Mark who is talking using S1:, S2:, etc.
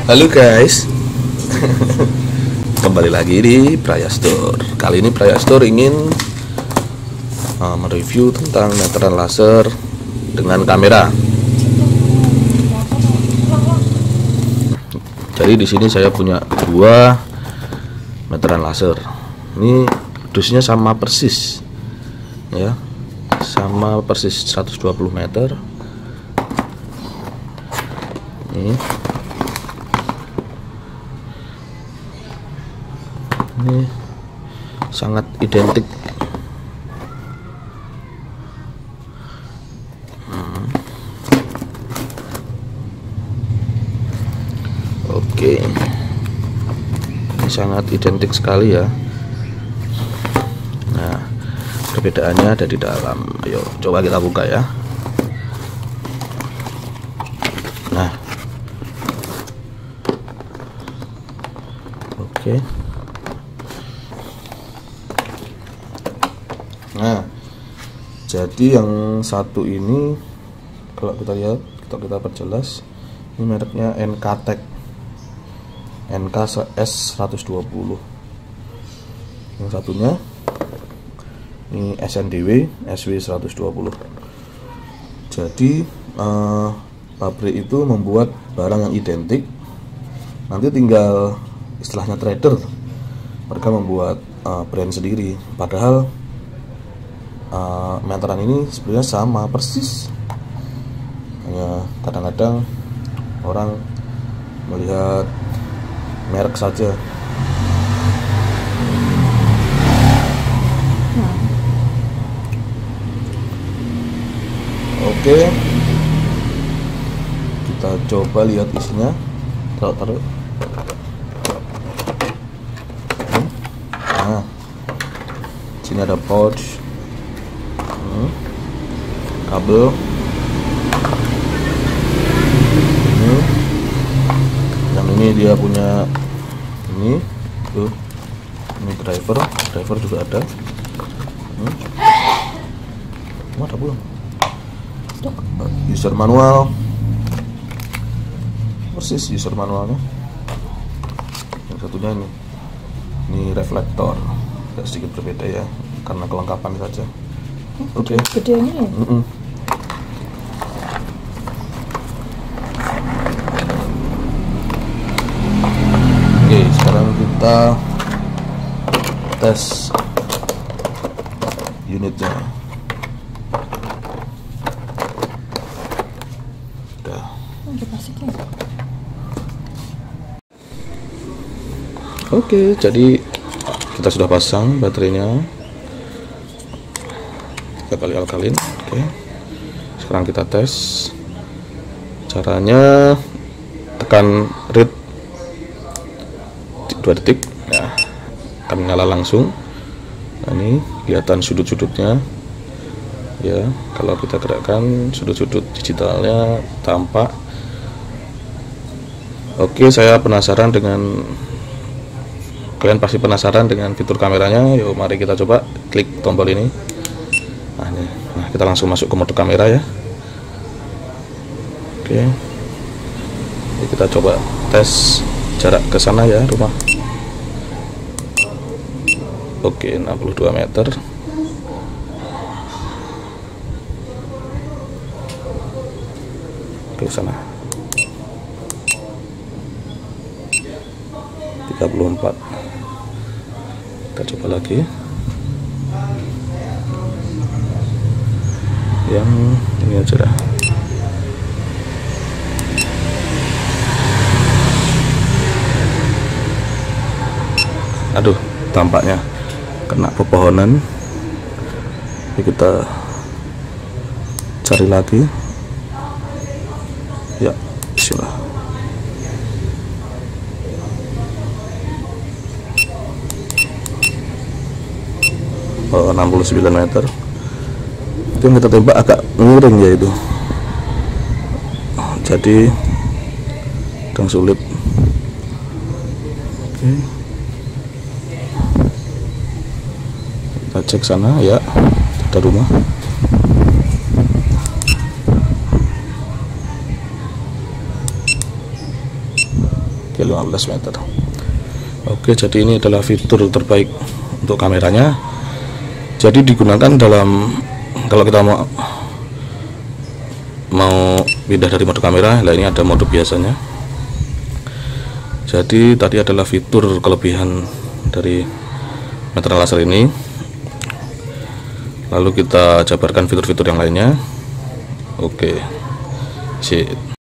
S1: Halo guys, kembali lagi di Praya Store. Kali ini Praya Store ingin mereview tentang meteran laser dengan kamera. Jadi di sini saya punya dua meteran laser. Ini dusnya sama persis, ya, sama persis 120 meter. Ini sangat identik. Oke, ini sangat identik sekali ya. Nah, perbedaannya ada di dalam. Ayo coba kita buka ya. Nah, oke. Nah, jadi yang satu ini kalau kita lihat, kita perjelas, ini mereknya NKTech NKS120. Yang satunya ini SNDW SW120. Jadi pabrik itu membuat barang yang identik, nanti tinggal istilahnya trader, mereka membuat brand sendiri. Padahal meteran ini sebenarnya sama persis, hanya kadang-kadang orang melihat merek saja. Oke, kita coba lihat isinya. Taruh. Nah, sini ada pouch, kabel, yang ini dia punya ini tuh, ini driver juga ada. Ada belum? User manual, persis user manualnya. Yang satunya ini reflektor, agak sedikit berbeda ya, karena kelengkapan saja. Oke.
S2: Gedenya ya?
S1: Oke, sekarang kita tes unitnya. Udah. Oke, jadi kita sudah pasang baterainya. 3 kali alkalin. Oke, sekarang kita tes. Caranya tekan read 2 detik, nah akan menyala langsung. Nah, ini kelihatan sudut-sudutnya ya. Kalau kita gerakkan, sudut-sudut digitalnya tampak. Oke, saya penasaran dengan, kalian pasti penasaran dengan fitur kameranya. Yuk mari kita coba klik tombol ini. Nah, kita langsung masuk ke mode kamera ya. Oke, jadi kita coba tes jarak ke sana ya, rumah. Oke, 62 meter. Ke sana 34. Kita coba lagi yang ini aja dah. Aduh, tampaknya kena pepohonan. Jadi kita cari lagi ya, bismillah. Oh, 69 meter. Itu yang kita tembak agak miring ya itu, jadi kadang sulit. Oke, kita cek sana ya, ada rumah. Oke, 15 meter. Oke, jadi ini adalah fitur terbaik untuk kameranya. Jadi digunakan dalam, kalau kita mau pindah dari mode kamera, nah ini ada mode biasanya. Jadi tadi adalah fitur kelebihan dari meter laser ini. Lalu kita jabarkan fitur-fitur yang lainnya. Oke, sip.